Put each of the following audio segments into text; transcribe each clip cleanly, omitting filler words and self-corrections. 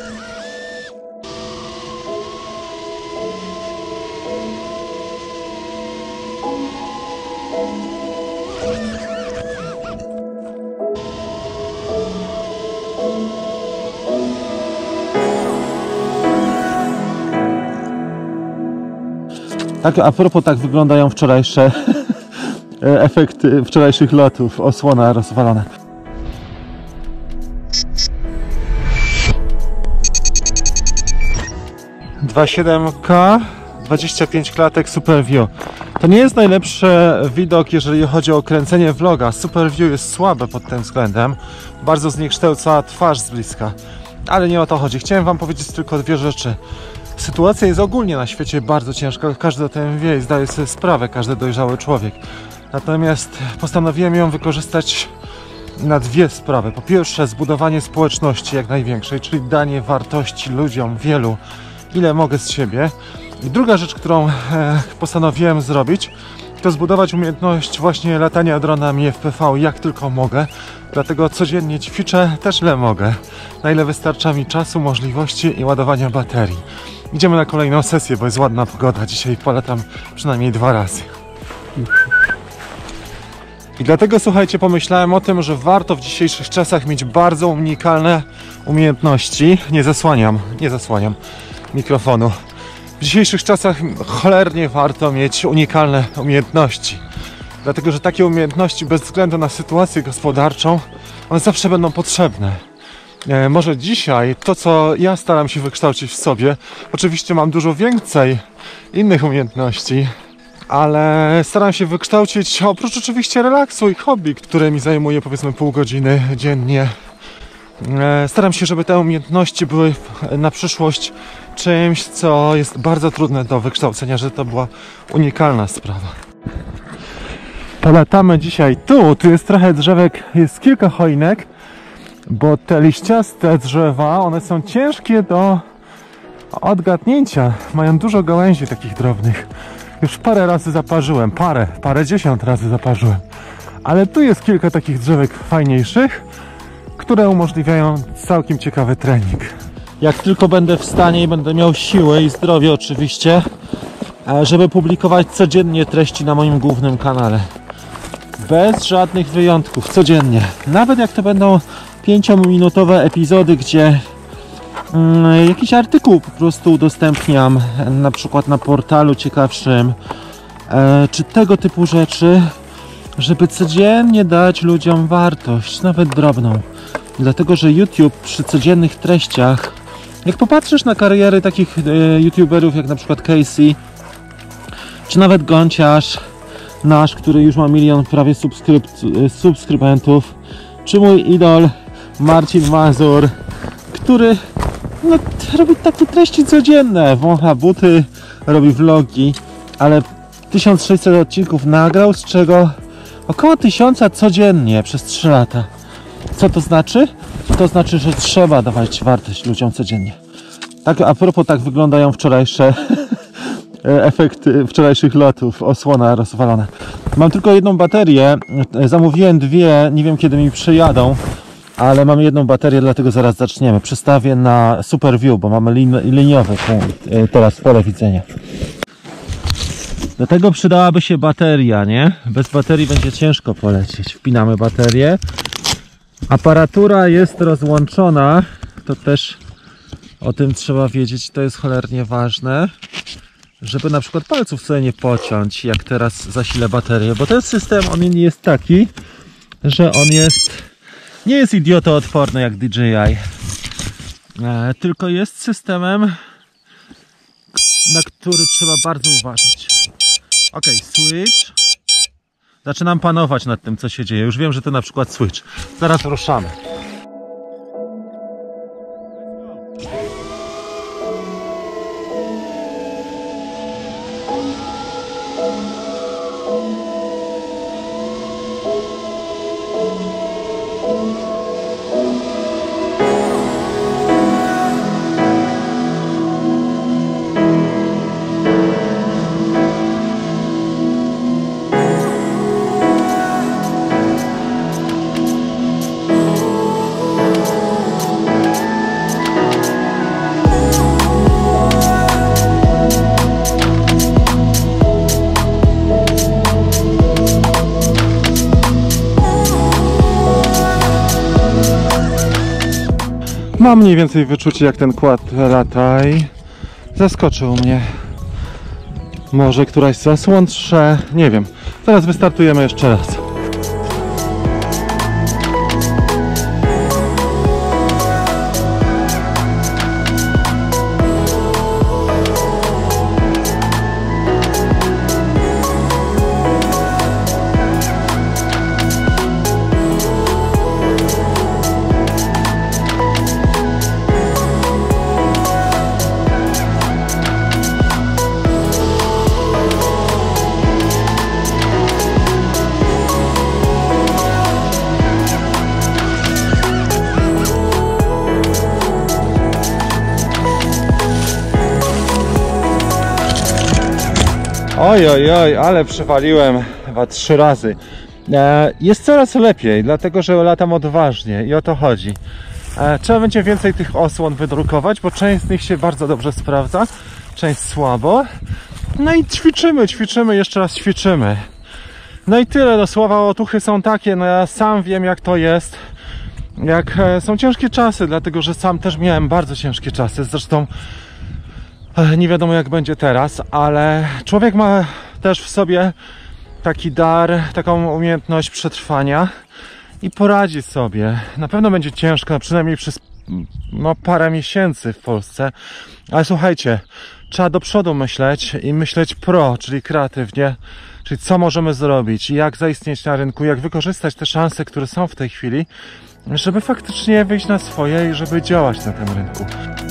Tak, a propos, tak wyglądają wczorajsze efekty wczorajszych lotów. Osłona rozwalona. (2.7K) 25 klatek SuperView. To nie jest najlepszy widok, jeżeli chodzi o kręcenie vloga. SuperView jest słabe pod tym względem. Bardzo zniekształca twarz z bliska. Ale nie o to chodzi. Chciałem wam powiedzieć tylko dwie rzeczy. Sytuacja jest ogólnie na świecie bardzo ciężka. Każdy o tym wie i zdaje sobie sprawę, każdy dojrzały człowiek. Natomiast postanowiłem ją wykorzystać na dwie sprawy. Po pierwsze, zbudowanie społeczności jak największej, czyli danie wartości ludziom, wielu, ile mogę z siebie. I druga rzecz, którą postanowiłem zrobić, to zbudować umiejętność właśnie latania dronami FPV jak tylko mogę. Dlatego codziennie ćwiczę też ile mogę. Na ile wystarcza mi czasu, możliwości i ładowania baterii. Idziemy na kolejną sesję, bo jest ładna pogoda. Dzisiaj polatam przynajmniej 2 razy. I dlatego, słuchajcie, pomyślałem o tym, że warto w dzisiejszych czasach mieć bardzo unikalne umiejętności. Nie zasłaniam mikrofonu. W dzisiejszych czasach cholernie warto mieć unikalne umiejętności. Dlatego, że takie umiejętności bez względu na sytuację gospodarczą, one zawsze będą potrzebne. Może dzisiaj to, co ja staram się wykształcić w sobie, oczywiście mam dużo więcej innych umiejętności, ale staram się wykształcić oprócz oczywiście relaksu i hobby, które mi zajmuje powiedzmy pół godziny dziennie. Staram się, żeby te umiejętności były na przyszłość czymś, co jest bardzo trudne do wykształcenia, że to była unikalna sprawa. Polatamy dzisiaj tu jest trochę drzewek, jest kilka choinek, bo te liściaste drzewa, one są ciężkie do odgadnięcia. Mają dużo gałęzi takich drobnych. Już parę razy zaparzyłem, parędziesiąt razy zaparzyłem. Ale tu jest kilka takich drzewek fajniejszych, które umożliwiają całkiem ciekawy trening. Jak tylko będę w stanie i będę miał siłę i zdrowie oczywiście, żeby publikować codziennie treści na moim głównym kanale. Bez żadnych wyjątków, codziennie. Nawet jak to będą 5-minutowe epizody, gdzie jakiś artykuł po prostu udostępniam, na przykład na portalu ciekawszym, czy tego typu rzeczy, żeby codziennie dać ludziom wartość, nawet drobną. Dlatego, że YouTube przy codziennych treściach, jak popatrzysz na kariery takich youtuberów jak na przykład Casey, czy nawet Gonciarz nasz, który już ma 1 milion prawie subskrybentów, czy mój idol Marcin Mazur, który robi takie treści codzienne, wącha buty, robi vlogi, ale 1600 odcinków nagrał, z czego około 1000 codziennie przez 3 lata. Co to znaczy? To znaczy, że trzeba dawać wartość ludziom codziennie. Tak, a propos, tak wyglądają wczorajsze efekty wczorajszych lotów. Osłona rozwalona. Mam tylko jedną baterię. Zamówiłem 2, nie wiem kiedy mi przyjadą, ale mamy jedną baterię, dlatego zaraz zaczniemy. Przestawię na SuperView, bo mamy liniowy punkt teraz pole widzenia. Do tego przydałaby się bateria, nie? Bez baterii będzie ciężko polecieć. Wpinamy baterię. Aparatura jest rozłączona. To też o tym trzeba wiedzieć. To jest cholernie ważne, żeby na przykład palców sobie nie pociąć, jak teraz zasilę baterię. Bo ten system, on nie jest taki, że on nie jest idiotoodporny jak DJI. Tylko jest systemem, na który trzeba bardzo uważać. Ok, switch. Zaczynam panować nad tym, co się dzieje. Już wiem, że to na przykład switch. Zaraz ruszamy. Mam mniej więcej wyczucie, jak ten kład lata i zaskoczył mnie. Może któraś z zasłon trze, nie wiem. Zaraz wystartujemy jeszcze raz. Oj, ale przywaliłem chyba 3 razy. Jest coraz lepiej, dlatego że latam odważnie i o to chodzi. Trzeba będzie więcej tych osłon wydrukować, bo część z nich się bardzo dobrze sprawdza, część słabo. No i ćwiczymy, jeszcze raz ćwiczymy. No i tyle, no słowa otuchy są takie, no ja sam wiem, jak to jest. Jak są ciężkie czasy, dlatego że sam też miałem bardzo ciężkie czasy. Zresztą nie wiadomo, jak będzie teraz, ale człowiek ma też w sobie taki dar, taką umiejętność przetrwania i poradzi sobie. Na pewno będzie ciężko, przynajmniej przez parę miesięcy w Polsce, ale słuchajcie, trzeba do przodu myśleć i myśleć czyli kreatywnie, czyli co możemy zrobić, jak zaistnieć na rynku, jak wykorzystać te szanse, które są w tej chwili, żeby faktycznie wyjść na swoje i żeby działać na tym rynku.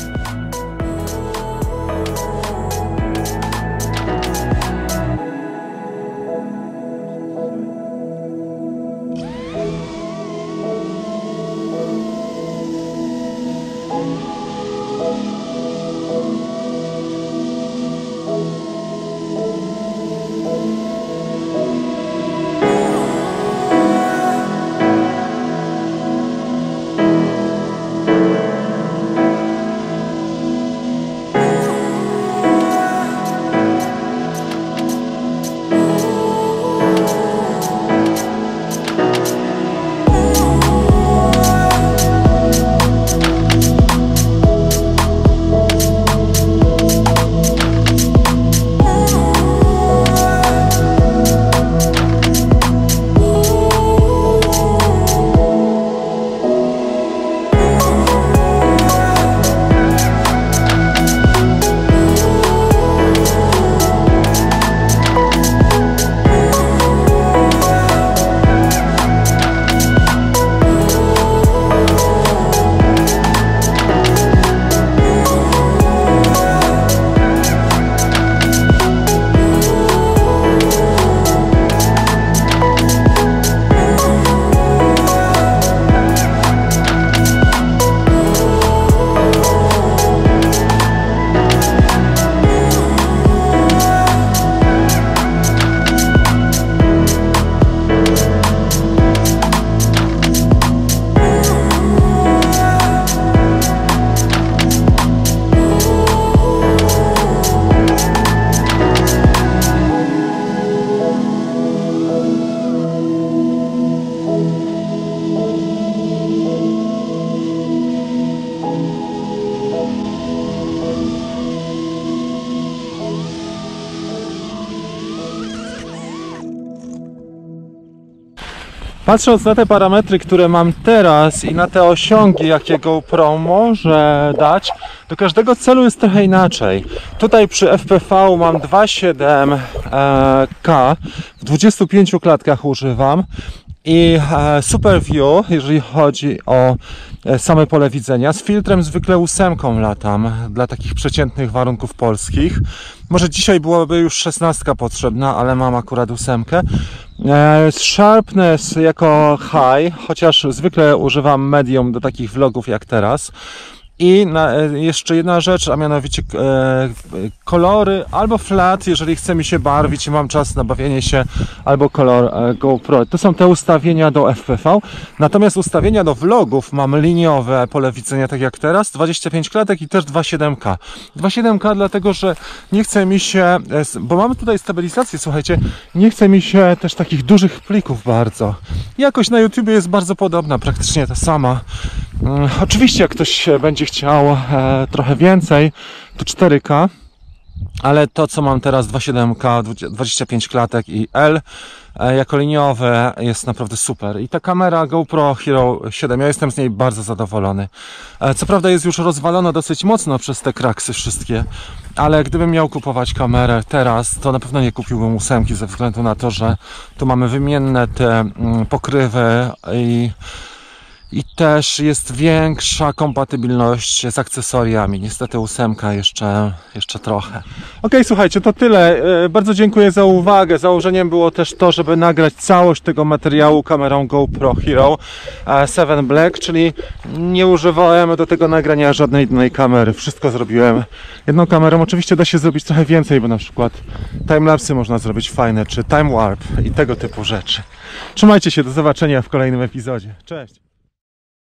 Patrząc na te parametry, które mam teraz i na te osiągi, jakie GoPro może dać, do każdego celu jest trochę inaczej. Tutaj przy FPV mam 2.7K, w 25 klatkach używam i Super View, jeżeli chodzi o same pole widzenia. Z filtrem zwykle 8 latam dla takich przeciętnych warunków polskich. Może dzisiaj byłaby już 16 potrzebna, ale mam akurat 8. Sharpness jako high, chociaż zwykle używam medium do takich vlogów jak teraz. I jeszcze jedna rzecz, a mianowicie kolory albo flat, jeżeli chce mi się barwić i mam czas na bawienie się, albo kolor GoPro. To są te ustawienia do FPV. Natomiast ustawienia do vlogów mam liniowe pole widzenia, tak jak teraz, 25 klatek i też 2.7K. 2.7K dlatego, że nie chce mi się, bo mamy tutaj stabilizację, słuchajcie, nie chce mi się też takich dużych plików bardzo. Jakość na YouTube jest bardzo podobna, praktycznie ta sama. Oczywiście jak ktoś będzie chciał trochę więcej, to 4K, ale to co mam teraz 2.7K, 25 klatek i L jako liniowe jest naprawdę super. I ta kamera GoPro Hero 7, ja jestem z niej bardzo zadowolony. Co prawda jest już rozwalona dosyć mocno przez te kraksy wszystkie, ale gdybym miał kupować kamerę teraz, to na pewno nie kupiłbym 8 ze względu na to, że tu mamy wymienne te pokrywy i też jest większa kompatybilność z akcesoriami. Niestety 8 jeszcze trochę. Ok, słuchajcie, to tyle. Bardzo dziękuję za uwagę. Założeniem było też to, żeby nagrać całość tego materiału kamerą GoPro Hero 7 Black, czyli nie używałem do tego nagrania żadnej innej kamery. Wszystko zrobiłem jedną kamerą. Oczywiście da się zrobić trochę więcej, bo na przykład timelapsy można zrobić fajne, czy time warp i tego typu rzeczy. Trzymajcie się, do zobaczenia w kolejnym epizodzie. Cześć!